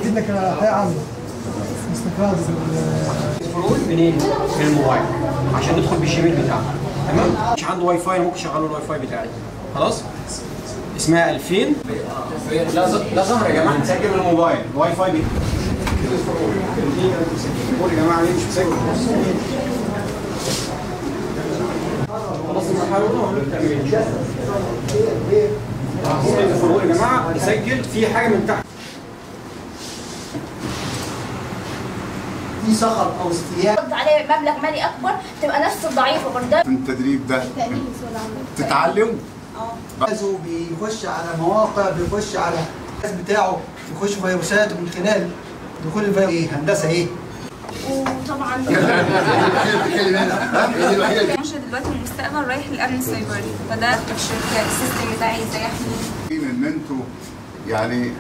افيدك حياه عامه استقرار الفروق منين؟ من الموبايل عشان ندخل بالجيميل بتاعنا. تمام؟ مش عنده واي فاي ممكن اشغل له الواي فاي بتاعي. خلاص؟ اسمها 2000. لا ظهر يا جماعه نسجل من الموبايل الواي فاي بتاعي. قول يا جماعه ليه مش مسجل؟ خلاص المرحله الاولى الفروق يا جماعه نسجل في حاجه من تحت. في صخر او استياء تحط عليه مبلغ مالي اكبر تبقى نفس الضعيفه برضه. من التدريب ده تتعلم بيخش على مواقع، بيخش على الجهاز بتاعه، بيخش فيروسات ومن خلال دخول الفيروس ايه هندسه ايه. وطبعا مش دلوقتي المستقبل رايح للامن السيبراني، فده في الشركه السيستم بتاعي ازاي احميه. ان انتوا يعني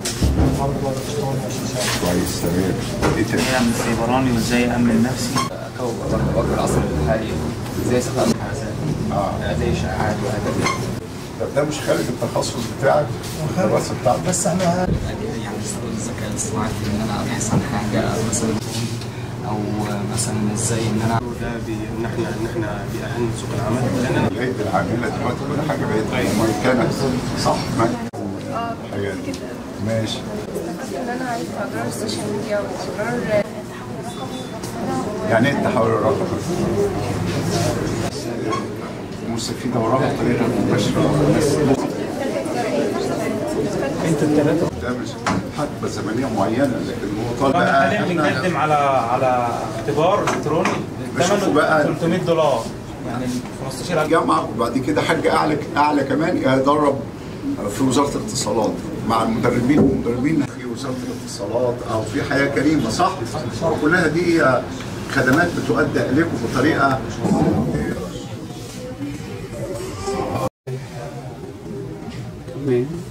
كويس تمام. ايه تاني؟ ازاي امن سيبراني وازاي امن نفسي واجه العصر الحالي ازاي استخدم الحساسات زي اشاعات وهكذا. طب ده مش خارج التخصص بتاعك الدراسه بتاعتك؟ بس احنا يعني استخدم الذكاء الاصطناعي في ان انا ابحث عن حاجه مثلا او مثلا ازاي ان انا ده ان احنا بيأهلنا سوق العمل لان اليد العامله دلوقتي كل حاجه بقت ممكنه صح؟ حاجات ماشي. ان انا عايزه اضرار السوشيال ميديا واضرار يعني ايه التحول الرقمي؟ مستفيده وراها بطريقه مباشره انت الثلاثه ده مش حقبه زمنيه معينه لكن هو طالب حاليا بنقدم على اختبار الكتروني ثمنه $300 يعني 15000 جامعه وبعد كده حاجه اعلى كمان يدرب في وزاره الاتصالات مع المدربين في وزاره الاتصالات او في حياه كريمه صح؟ كلها دي خدمات بتؤدى اليكم بطريقه